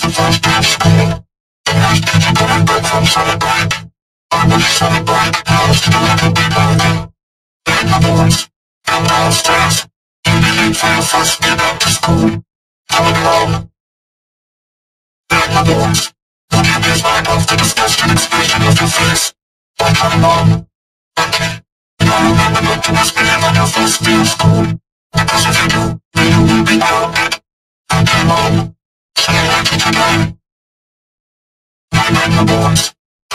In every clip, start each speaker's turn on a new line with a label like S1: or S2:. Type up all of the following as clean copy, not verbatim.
S1: the first day of school. The nice teacher coming back from summer break. On the summer break, I was to the little bit older. And the boys come downstairs. Immediately for your first day back to school. Coming home. And the boys look at this right off the disgusting expression of your face. By coming home. Okay. Now remember not to misbehave on your first day of school. Because if you do, you will be grounded. Okay, Mom. See you later today. My Magma boys.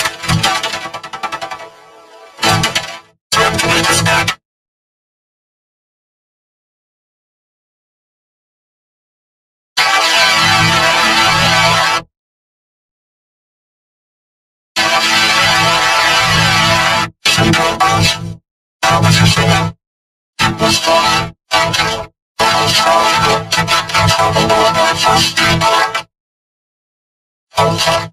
S1: Time to make us bed. Simple boys. How was your summer? It was fine. Okay. I was trying not to get in trouble on my first day back. Okay.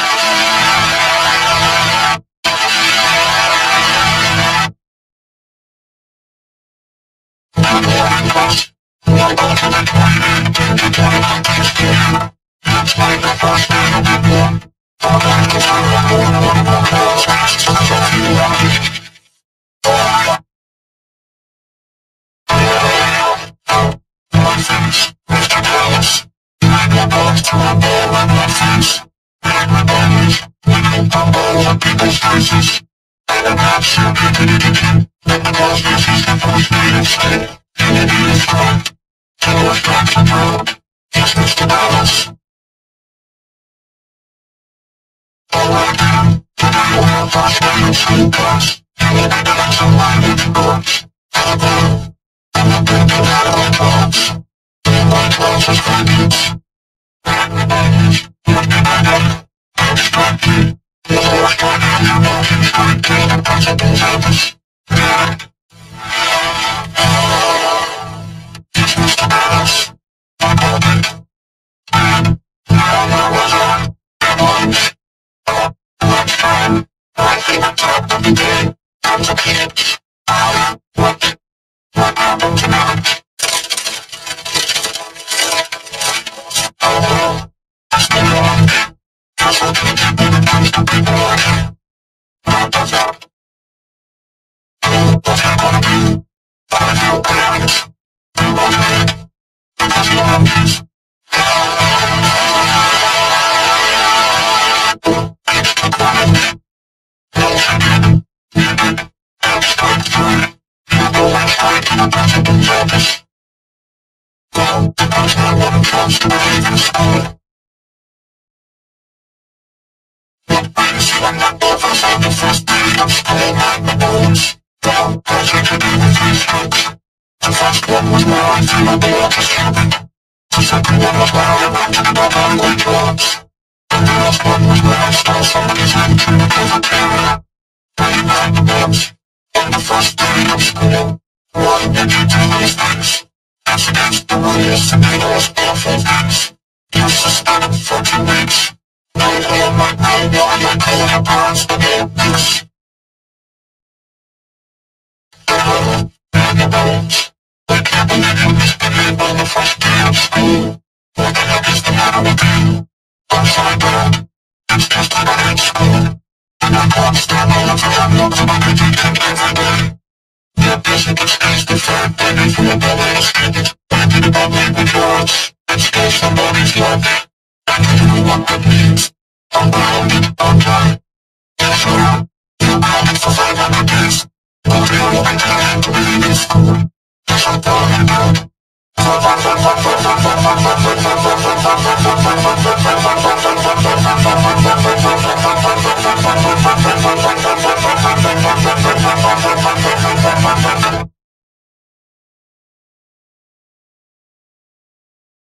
S1: Good morning, boss. We're going to make my name to join my test here. It's like the first day of the war. I'm going to try to go on one of those tests as a few hours. My face, Mr. Dallas. Magma boys to a ball on my face. Magma boys, we don't put balls on people's faces. I will not shoot you, but because this is the first day of school, unity is correct. Killer strikes approved. Yes, Mr. Dallas. Alright then, today we'll have first day of school class. You will be doing some language books. Hello. I'm not going to have my thoughts. My class is for kids. Magma boys, what did I do? I'm distracted. The first time you know he's going to the principal's office. Yeah. It's Mr. Dallas. I called it. And now where was I? At lunch. Lunchtime. My favorite time of the day. And the kids. What happened tonight? Oh no. It's the lunch. Guess what we did when it comes to people like him? What does that? What you gonna do? Find your parents. Do what you did. Because you love this. Kids took one of me. Yes, you did. You did. And strike three. You go and straight to the principal's office. Well, because no one tries to behave in school. What brings you and that office on the first day of school, Magma boys? Well, has to do with three strokes. The first one was where I threw a ball at a student. The second one was where I ranted about language arts. And the last one was where I stole somebody's hand through the cafeteria. Hey, Magma boys, on the first day of school, why did you do these things? It's against the rules to do those awful things. You're suspended for 2 weeks. No one might know why you're calling your parents about this. Hello, Magma boys. I can't believe you misbehaved on the first day of school. What the heck is the matter with you? I'm sorry, Dad. It's just that I hate school. And I can't stand all of the homework that I teaching every day. Your basic stays the third day before a ball illustrated. Ranting about language arts. And stole somebody's lunch. And you know what that means. I'm grounded, aren't I? Yes, sir. You're grounded for 500 days. But you're looking to the end to be in school. Yes, I'm probably good.